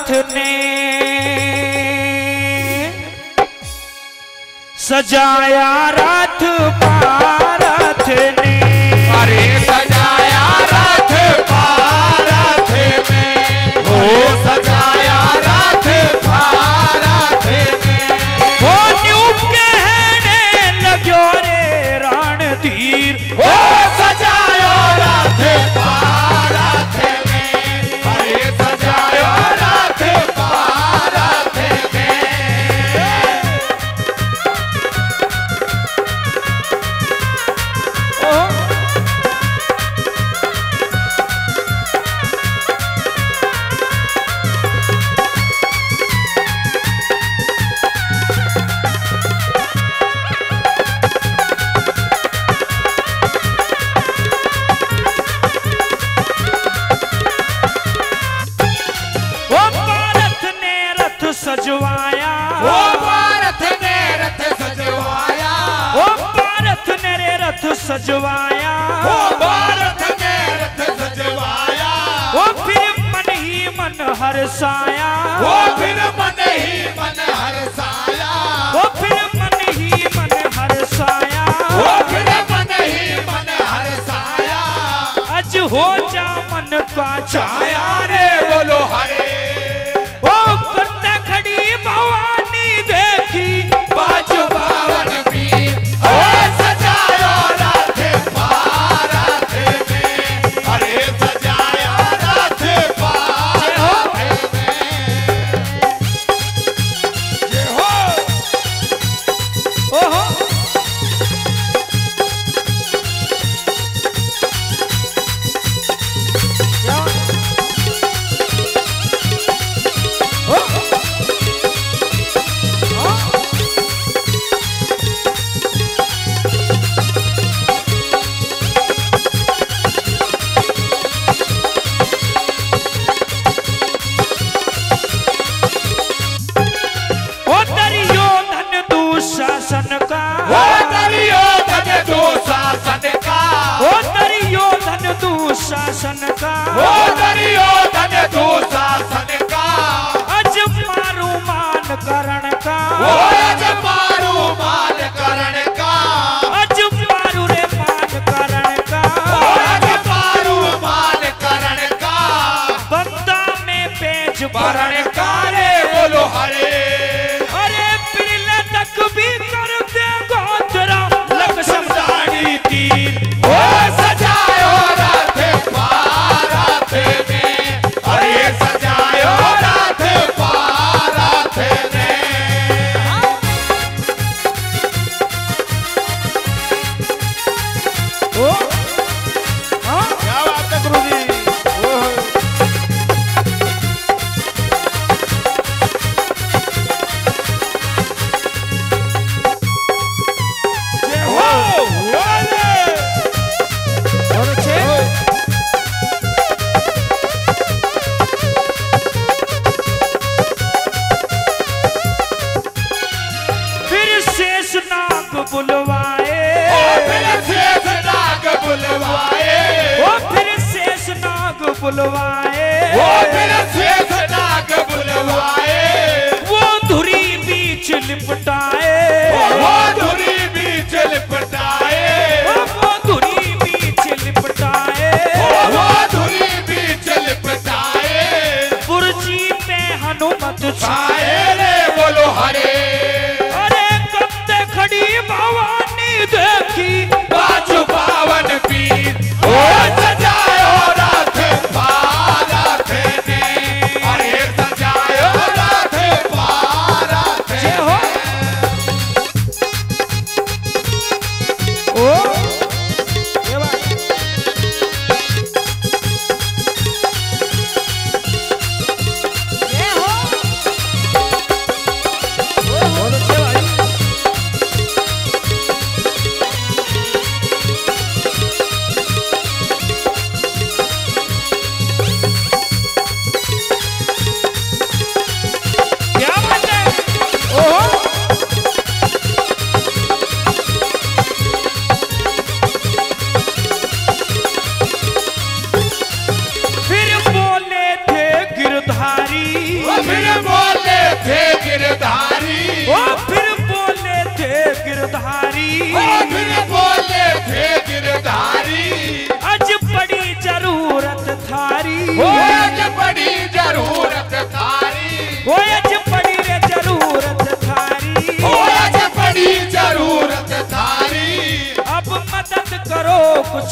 पारथ ने सजाया रथ पारथ ने, अरे सजाया रथ पारथ में, ओ सजाया रथ पारथ में। वो न्यूप कहने लग्यो रे रणधीर, ओ सजायो रथ पारथ में, अरे सजायो रथ पारथ में। सजवाया, ओ पारथ ने रथ सजवाया, ओ पारथ ने रे रथ सजवाया, ओ पारथ ने रथ सजवाया, ओ फिर मन ही मन हर्षाया, ओ फिर मन ही मन हर्षाया, ओ फिर मन ही मन हर्षाया, ओ फिर मन ही मन हर्षाया। अज हो जा मन का छाया रे बोलो हरे, भवानी देखी बाजू बावन वीर, ओ सजायो रथ पारथ में, अरे सजाया रथ पारथ में। जय हो, ओहो शासन का, ओ दुर्योधन दुशासन का, ओ दुर्योधन दुशासन का, ओ दुर्योधन दुशासन का। अज मारू मान करण का, ओ अज मारू मान करण का, अज मारू रे मान करण का, ओ अज मारू मान करण का। बंदा में पेज वरण का रे बोलो हरे, भी कर दे गोतरा लक्ष्मणी तीर, ओ सजायो रथ पारथ में, अरे सजायो रथ पारथ में। ओ हाँ क्या बात है गुरुजी। बुलवाए, ओ फिर शेष नाग बुलवाए, ओ फिर शेष नाग बुलवाए, ओ फिर शेष नाग बुलवाए। वो धुरी बीच लिपटाए, वो धुरी बीच लिपटाए, वो धुरी बीच लिपटाए, वो धुरी बीच लिपटाए। पुरजी पे हनुमत छाए रे बोलो हरे, भवानी देखी बाजू बावन वीर, ओ सजायो रथ पारथ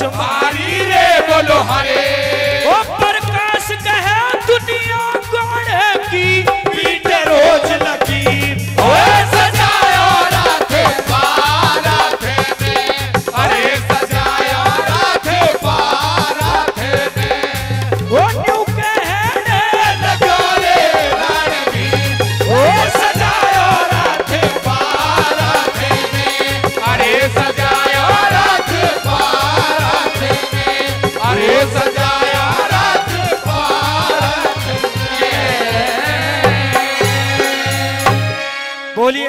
मारी रे बोलो हरे। ओ प्रकाश कहे दुनिया गौड़े की पीठ रोज लगी सजाया राधे पाराथे ने। अरे सजाया राधे पाराथे ने। ओ न्यू कहे लगो रे रणवीर ओ सजाया राधे पाराथे ने। अरे सजाया राधे पाराथे ने। अरे सजाया राधे पाराथे ने। बोलिए।